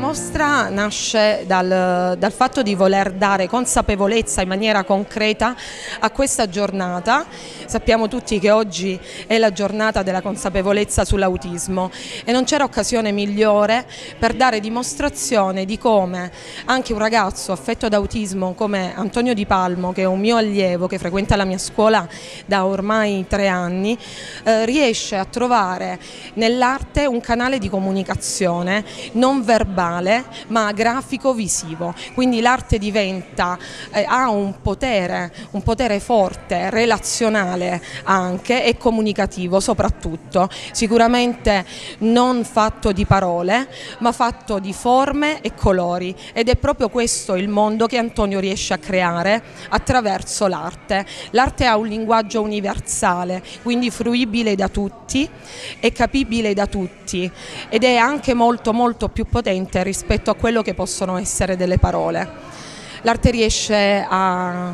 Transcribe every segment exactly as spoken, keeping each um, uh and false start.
mostra nasce dal, dal fatto di voler dare consapevolezza in maniera concreta a questa giornata. Sappiamo tutti che oggi è la giornata della consapevolezza sull'autismo e non c'era occasione migliore per dare dimostrazione di come anche un ragazzo affetto da autismo come Antonio Di Palmo, che è un mio allievo che frequenta la mia scuola da ormai tre anni, eh, riesce a trovare nell'arte un canale di comunicazione non verbale ma grafico-visivo, quindi l'arte diventa, eh, ha un potere, un potere forte, relazionale anche e comunicativo soprattutto, sicuramente non fatto di parole ma fatto di forme e colori, ed è proprio questo il mondo che Antonio riesce a creare attraverso l'arte. L'arte ha un linguaggio universale, quindi fruibile da tutti e capibile da tutti, ed è anche molto molto più potente rispetto a quello che possono essere delle parole. L'arte riesce a,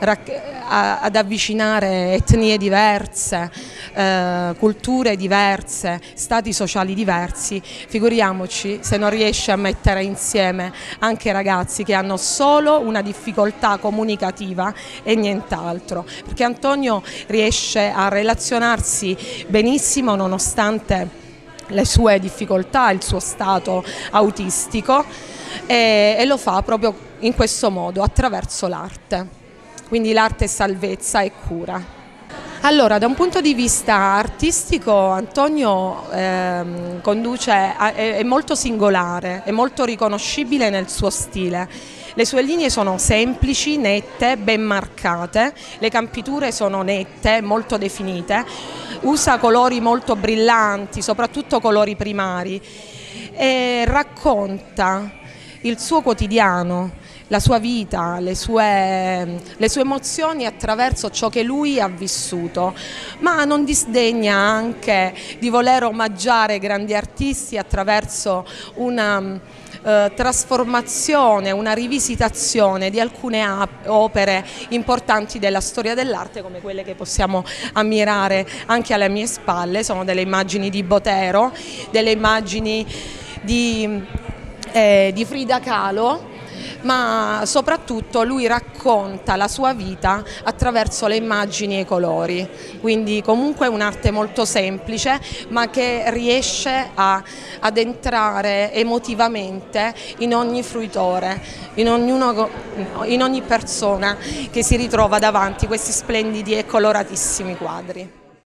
a, ad avvicinare etnie diverse, eh, culture diverse, stati sociali diversi. Figuriamoci se non riesce a mettere insieme anche ragazzi che hanno solo una difficoltà comunicativa e nient'altro, perché Antonio riesce a relazionarsi benissimo nonostante le sue difficoltà, il suo stato autistico, e, e lo fa proprio in questo modo, attraverso l'arte. Quindi l'arte è salvezza e cura. Allora, da un punto di vista artistico Antonio ehm, conduce, è, è molto singolare, è molto riconoscibile nel suo stile. Le sue linee sono semplici, nette, ben marcate, le campiture sono nette, molto definite, usa colori molto brillanti, soprattutto colori primari, e racconta il suo quotidiano, la sua vita, le sue, le sue emozioni attraverso ciò che lui ha vissuto, ma non disdegna anche di voler omaggiare grandi artisti attraverso una eh, trasformazione, una rivisitazione di alcune opere importanti della storia dell'arte, come quelle che possiamo ammirare anche alle mie spalle. Sono delle immagini di Botero, delle immagini di, eh, di Frida Kahlo, ma soprattutto lui racconta la sua vita attraverso le immagini e i colori, quindi comunque è un'arte molto semplice ma che riesce a, ad entrare emotivamente in ogni fruitore, in, ognuno, in ogni persona che si ritrova davanti questi splendidi e coloratissimi quadri.